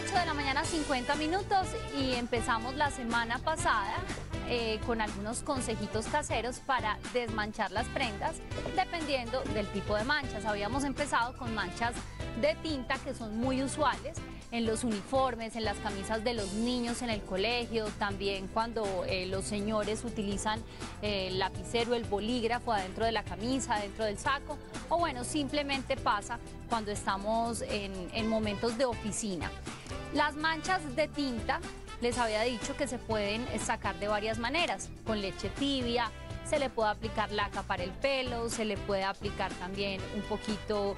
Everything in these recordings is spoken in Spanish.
8 de la mañana, 50 minutos, y empezamos la semana pasada con algunos consejitos caseros para desmanchar las prendas dependiendo del tipo de manchas. Habíamos empezado con manchas de tinta que son muy usuales en los uniformes, en las camisas de los niños en el colegio, también cuando los señores utilizan el lapicero, el bolígrafo adentro de la camisa, adentro del saco, o bueno, simplemente pasa cuando estamos en momentos de oficina. Las manchas de tinta, les había dicho que se pueden sacar de varias maneras, con leche tibia, se le puede aplicar laca para el pelo, se le puede aplicar también un poquito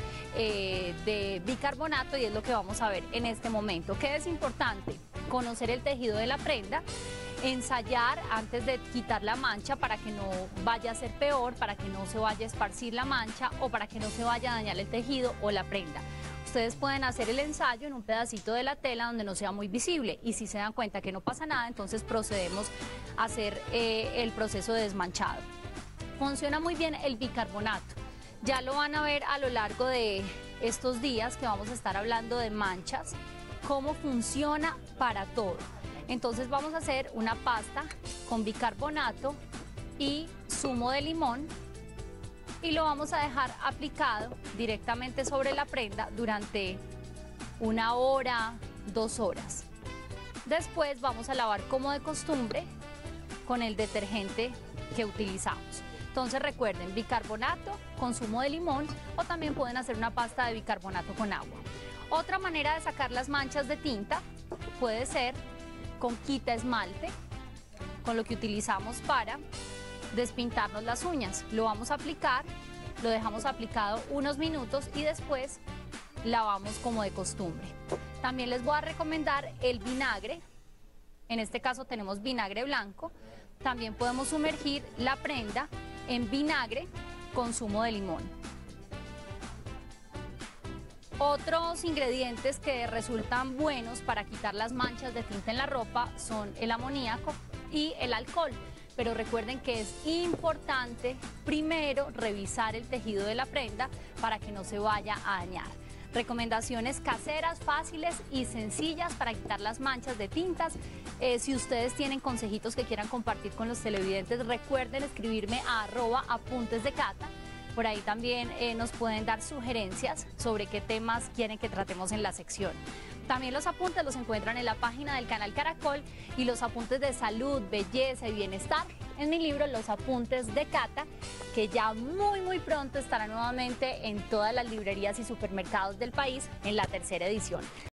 de bicarbonato, y es lo que vamos a ver en este momento. ¿Qué es importante? Conocer el tejido de la prenda, ensayar antes de quitar la mancha para que no vaya a ser peor, para que no se vaya a esparcir la mancha o para que no se vaya a dañar el tejido o la prenda. Ustedes pueden hacer el ensayo en un pedacito de la tela donde no sea muy visible, y si se dan cuenta que no pasa nada, entonces procedemos a hacer el proceso de desmanchado. Funciona muy bien el bicarbonato. Ya lo van a ver a lo largo de estos días que vamos a estar hablando de manchas, cómo funciona para todo. Entonces vamos a hacer una pasta con bicarbonato y zumo de limón, y lo vamos a dejar aplicado directamente sobre la prenda durante 1 hora, 2 horas. Después vamos a lavar como de costumbre con el detergente que utilizamos. Entonces recuerden, bicarbonato con zumo de limón, o también pueden hacer una pasta de bicarbonato con agua. Otra manera de sacar las manchas de tinta puede ser con quita esmalte, con lo que utilizamos para despintarnos las uñas. Lo vamos a aplicar, lo dejamos aplicado unos minutos y después lavamos como de costumbre. También les voy a recomendar el vinagre. En este caso tenemos vinagre blanco. También podemos sumergir la prenda en vinagre con zumo de limón. Otros ingredientes que resultan buenos para quitar las manchas de tinta en la ropa son el amoníaco y el alcohol. Pero recuerden que es importante primero revisar el tejido de la prenda para que no se vaya a dañar. Recomendaciones caseras, fáciles y sencillas para quitar las manchas de tintas. Si ustedes tienen consejitos que quieran compartir con los televidentes, recuerden escribirme a @apuntesdecata. Por ahí también nos pueden dar sugerencias sobre qué temas quieren que tratemos en la sección. También los apuntes los encuentran en la página del canal Caracol, y los apuntes de salud, belleza y bienestar en mi libro Los Apuntes de Cata, que ya muy pronto estará nuevamente en todas las librerías y supermercados del país en la 3ª edición.